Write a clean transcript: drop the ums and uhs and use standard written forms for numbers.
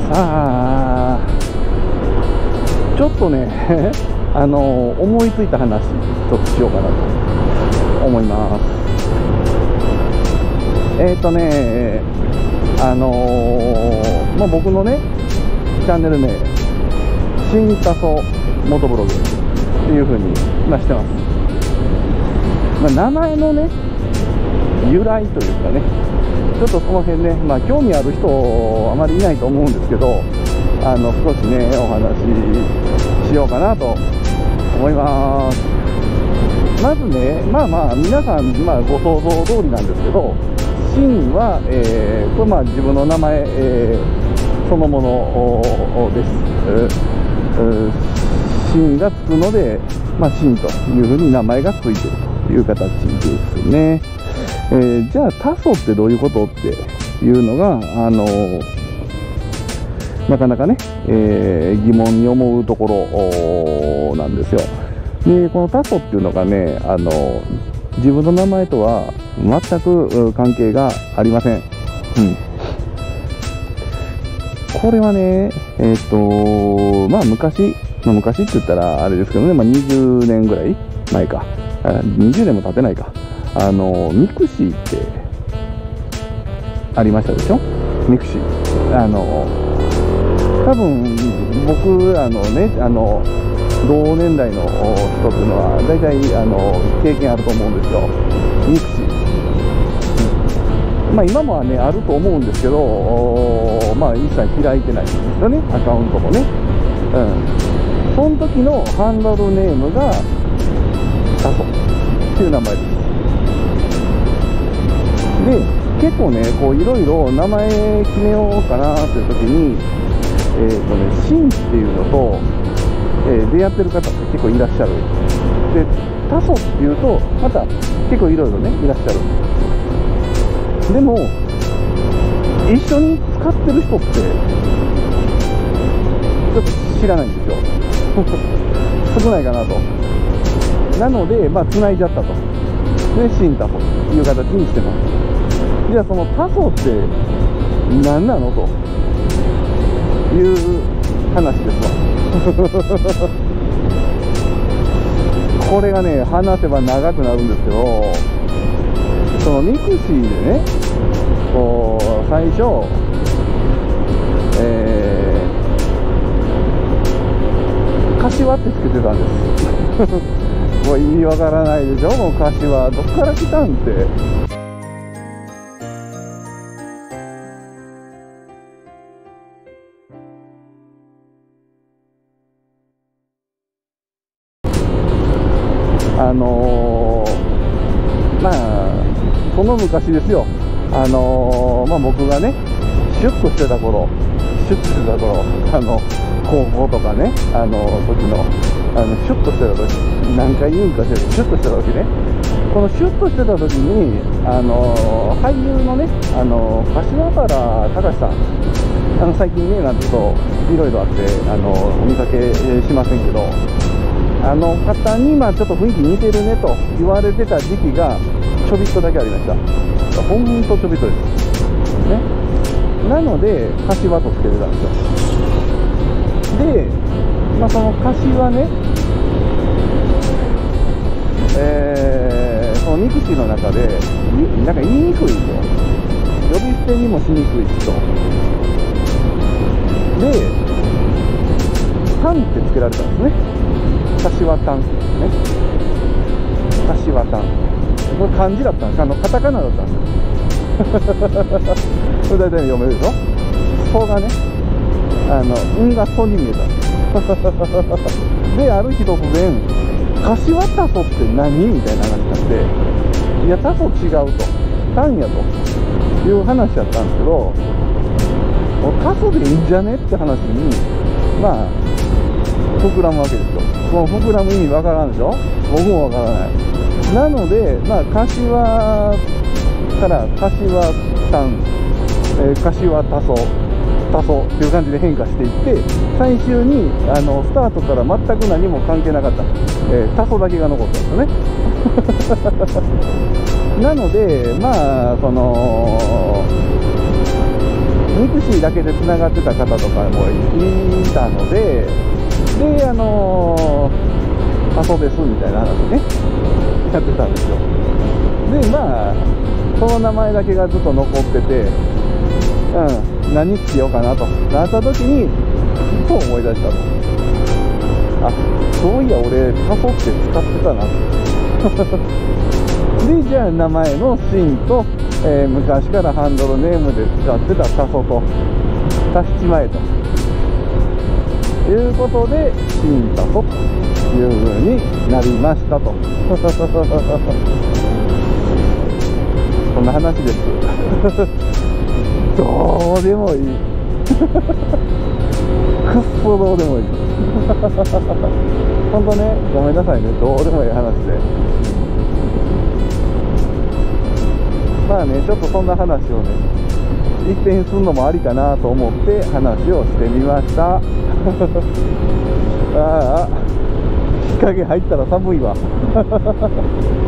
さあ、ちょっとね思いついた話ちょっとしようかなと思います。僕のねチャンネル名新多層元ブログっていう風にしてます。名前のね由来というかね、ちょっとその辺ね、興味ある人あまりいないと思うんですけど、少しねお話ししようかなと思います。まずね、皆さん、ご想像通りなんですけど、新は、これ自分の名前、そのものです。新がつくので、新というふうに名前がついているという形ですね。じゃあ多祖ってどういうことっていうのがなかなかね、疑問に思うところなんですよ。でこの多祖っていうのがね自分の名前とは全く関係がありません。これはね昔って言ったらあれですけどね、20年ぐらい前か、20年も経ってないか、ミクシーってありましたでしょ。ミクシー多分僕同年代の人っていうのは大体経験あると思うんですよ、ミクシー。今もはねあると思うんですけど、一切開いてないんですよね、アカウントもね。その時のハンドルネームがタソっていう名前です。で結構ねいろいろ名前決めようかなっていう時にシンっていうのと、出会ってる方って結構いらっしゃる。でタソっていうとまた結構いろいろねいらっしゃる。でも一緒に使ってる人ってちょっと知らないんですよ少ないかなと。なので繋いじゃったと。で新タソという形にしてます。じゃあそのタソって何なのという話ですわこれがね話せば長くなるんですけど、そのミクシーでね最初柏ってつけてたんですもう意味わからないでしょ。もう柏どっから来たんって。その昔ですよ。僕がねシュッとしてた頃、高校とかね時のシュッとしてた時、何回言うんかしら、シュッとしてた時ね、このシュッとしてた時に俳優のね柏原隆さん、最近ねなんてといろいろあってお見かけしませんけど、方にちょっと雰囲気似てるねと言われてた時期がちょびっとだけありました。ほんとちょびっとですね。なので柏とつけてたんですよ。でその柏ね、そのミクシーの中でなんか言いにくいと、呼び捨てにもしにくいしと。でタンってつけられたんですね。柏タンってですね。柏タンこれ漢字だったんです。カタカナだったんですこれ大体読めるでしょ。そうがね運がソに見えたんですである日突然柏タソって何みたいな話になって、いやタソ違うと、タンやという話だったんですけど、タソでいいんじゃねって話に膨らむわけですよ。この膨らむ意味わからんでしょ。僕もわからない。なので柏から柏タン、柏タソっていう感じで変化していって、最終にスタートから全く何も関係なかった、タソだけが残ったんですよねなのでミクシーだけでつながってた方とかもいたので、タソですみたいな話ね、やってたんですよ。で、まあ、その名前だけがずっと残ってて、何しようかなとなった時に、ふと思い出したと。あ、そういや、俺、タソって使ってたなと。で、じゃあ、名前のシンと、昔からハンドルネームで使ってたタソと足しちまえということで、シンタソという風になりましたと。そんな話です。どうでもいい。くっそどうでもいい。ほんとね、ごめんなさいね、どうでもいい話で。まあね、ちょっとそんな話をね、一変するのもありかなと思って話をしてみました。ああ、日陰入ったら寒いわ。